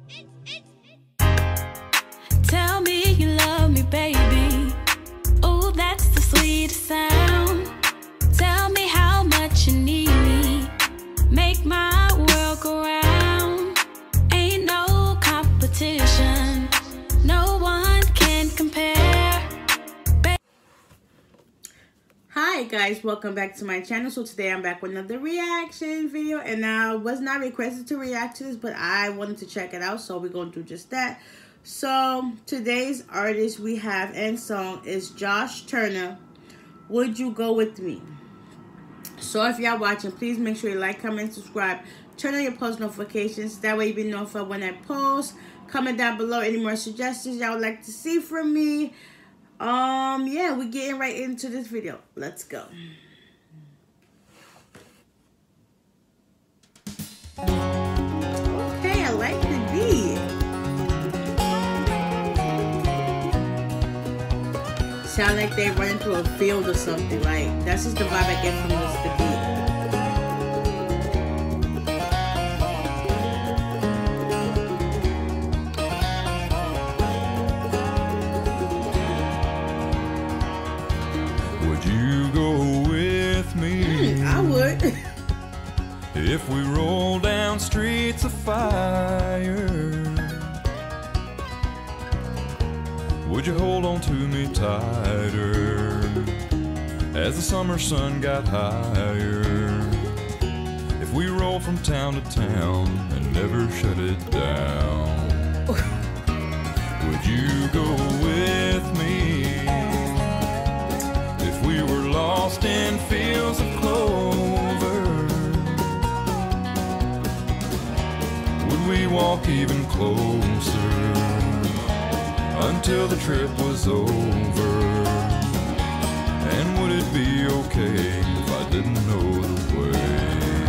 Tell me you love me, baby. Oh, that's the sweetest sound. Tell me how much you need me. Make my world go round. Ain't no competition. No one can compare. Hi guys, welcome back to my channel. So today I'm back with another reaction video, and I was not requested to react to this, but I wanted to check it out, so we're gonna do just that. So today's artist we have and song is Josh Turner, Would You Go With Me. So if y'all watching, please make sure you like, comment, subscribe, turn on your post notifications, that way you be notified when I post. Comment down below any more suggestions y'all would like to see from me. Yeah, we're getting right into this video. Let's go. Okay, I like the beat. Sound like they running through a field or something. Like, that's just the vibe I get from this, the beat. I would. If we roll down streets of fire, would you hold on to me tighter as the summer sun got higher? If we roll from town to town and never shut it down, would you go with me? If we were lost in fields of clover, would we walk even closer until the trip was over? And would it be okay if I didn't know the way?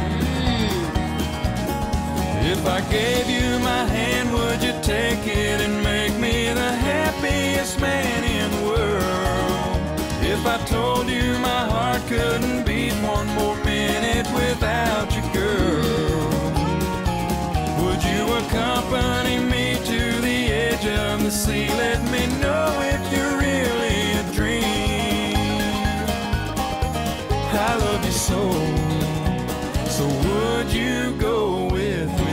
If I gave you my hand, would you take it and make me the happiest man in the world? If I told you my heart couldn't beat one more minute without you, girl, would you accompany me to the edge of the sea? Let me know if you're really a dream. I love you so, so would you go with me?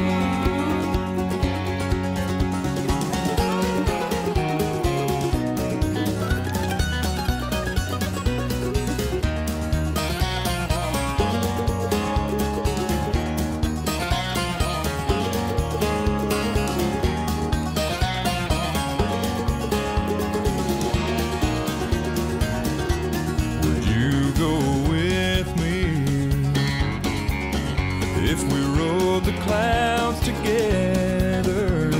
If we rode the clouds together,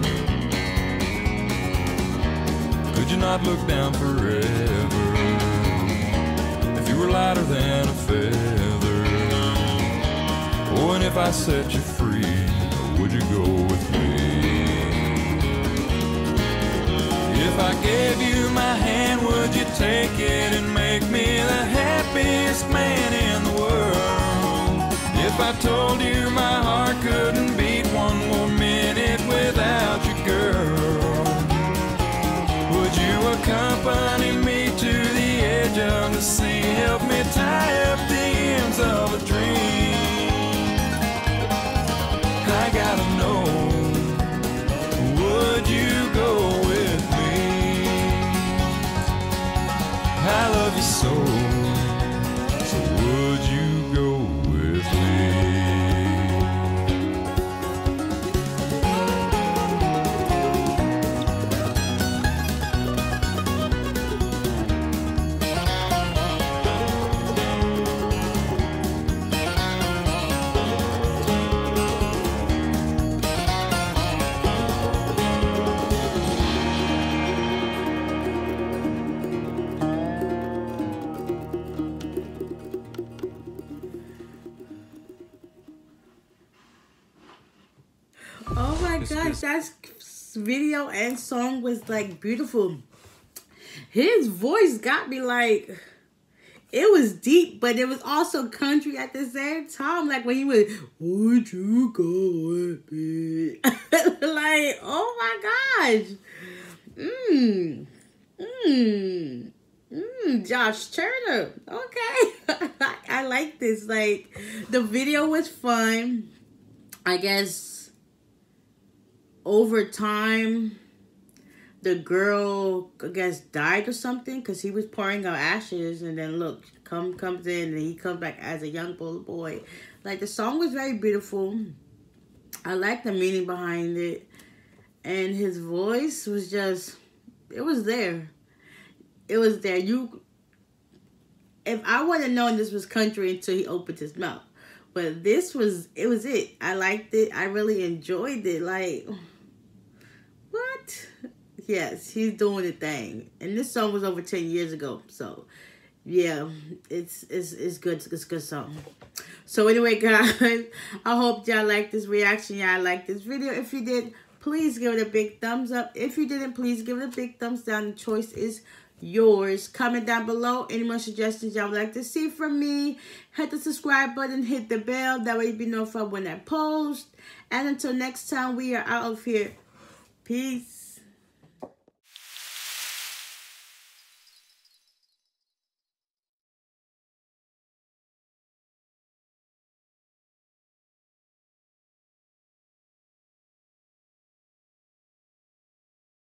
could you not look down forever? If you were lighter than a feather, oh, and if I set you free, would you go with me? If I gave you my hand, would you take it and make me the happiest man in the world? If I told you my heart couldn't beat one more minute without you, girl, would you accompany me to the edge of the sea? Help me tie up the ends of a dream. I gotta know, would you go with me? I love you so, so would you go with me? Oh my gosh, that video and song was like beautiful. His voice got me like it was deep, but it was also country at the same time. Like when he went, would you go with me? Like, oh my gosh. Josh Turner. Okay. I like this. Like, the video was fun. I guess over time, the girl, I guess, died or something because he was pouring out ashes, and then look, comes in, and he comes back as a young boy. Like, the song was very beautiful. I like the meaning behind it, and his voice was just, it was there. It was there. If I would have known this was country until he opened his mouth, but this was, it was it. I liked it. I really enjoyed it. Like, what? Yes, he's doing the thing. And this song was over 10 years ago. So, yeah, it's good. It's a good song. So, anyway, guys, I hope y'all liked this reaction. Y'all liked this video. If you did, please give it a big thumbs up. If you didn't, please give it a big thumbs down. The choice is yours. Comment down below any more suggestions y'all would like to see from me. Hit the subscribe button. Hit the bell. That way you'll be notified when I post. And until next time, we are out of here. Peace.